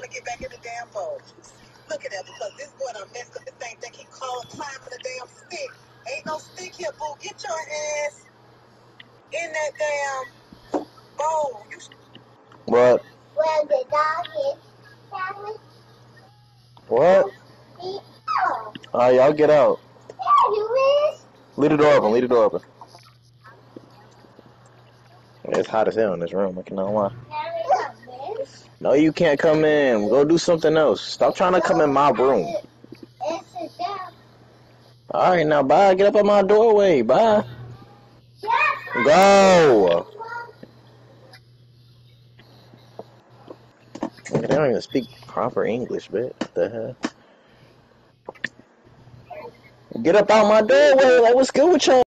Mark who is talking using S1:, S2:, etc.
S1: to get back in the damn boat. Look at that, because this boy done messed up this thing. Think he climbing the damn stick. Ain't no stick here, boo. Get your ass in that damn bowl.
S2: What?
S3: Where the dog is. Family.
S2: What? Alright, y'all get out.
S3: Yeah, you is.
S2: Leave the door open. Leave the door open. It's hot as hell in this room. I cannot lie. No, you can't come in. Go do something else. Stop trying to come in my room. Alright, now bye. Get up at my doorway. Bye. Go. They don't even speak proper English, bitch. What the hell? Get up out my doorway. Like, what's good with y'all?